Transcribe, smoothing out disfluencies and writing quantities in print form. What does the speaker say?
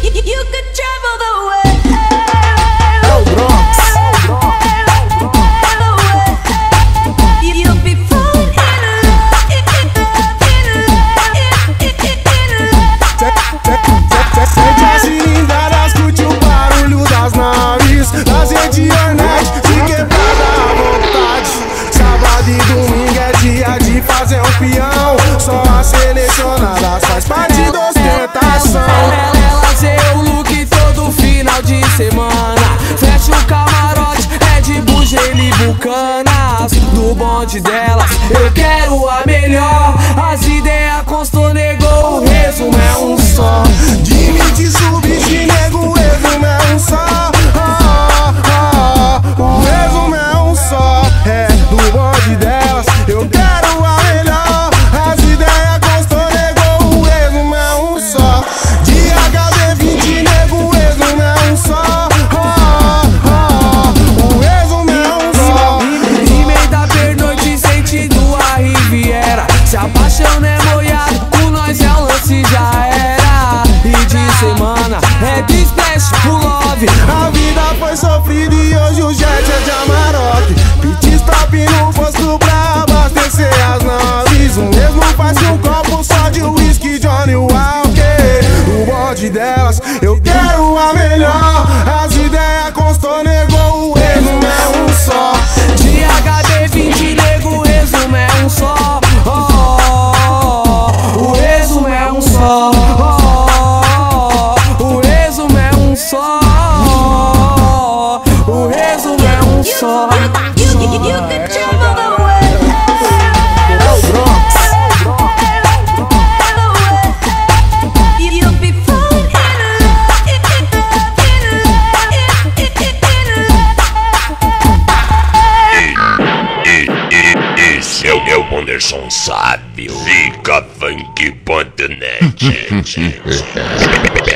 You could travel the world. You'll be falling in love, Sente as cilindradas, curte o barulho das naves. Lazer de Ornette, de quebrada à vontade. Sábado e domingo é dia de fazer um peão. Só a selecionada faz parte da ostentação. Ela lazer o look todo final de semana. Fecha o camarote, Red Bull, gelo e bucanas. No bonde delas eu quero a melhor. As ideias constou, negou, o resumo é um só. Dimite, subir, nego, o resumo é um só. O resumo é um só. É do bonde delas, eu quero a melhor. As ideias constou, negou, o resumo é um só. De HB20, nego, o resumo é um só. O resumo é um só. Emenda pernoite, sentindo a Riviera. Se a paixão é molhada, com nós é o lance, já era. E de semana é de splash pro love. A vida foi sofrida e hoje o jet é de Amarok. Pit stop no posto pra abastecer as naves. O mesmo faz um copo só de whisky, Johnny Walker. O bonde delas, eu quero a melhor. As ideias constou, negou, o resumo é um só. De HB20, nego, o resumo é um só. O resumo é um só. O resumo é um só. O resumo é um só. You could travel the world. You'll be falling in love. Esse é o Anderson Sábio. Zica Funk.net.